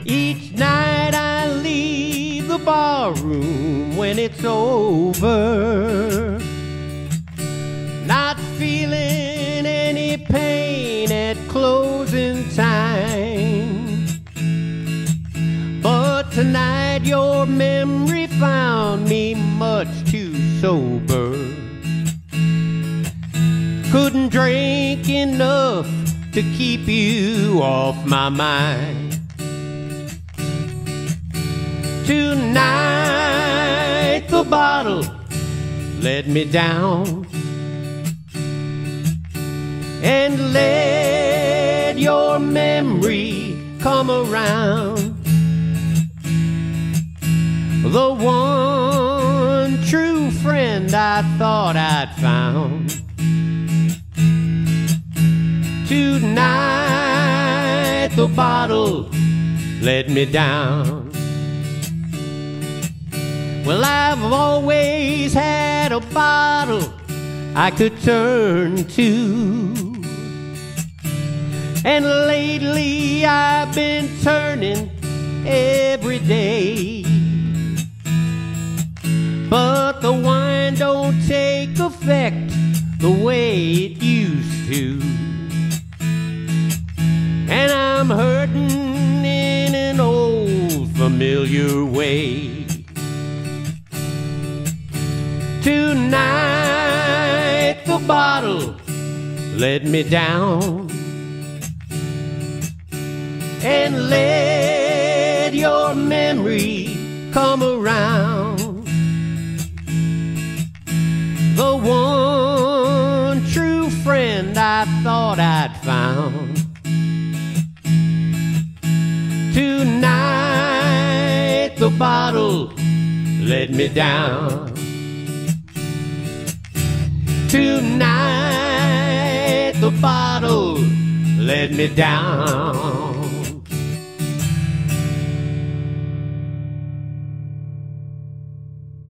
Each night I leave the barroom when it's over, not feeling any pain at closing time. But tonight your memory found me much too sober. Couldn't drink enough to keep you off my mind. Tonight the bottle let me down, and let your memory come around. The one true friend I thought I'd found. Tonight the bottle let me down. Well, I've always had a bottle I could turn to, and lately I've been turning every day. But the wine don't take effect the way it used to, and I'm hurting in an old familiar way. Tonight the bottle let me down, and let your memory come around. The one true friend I thought I'd found. Tonight the bottle let me down. Tonight the bottle let me down.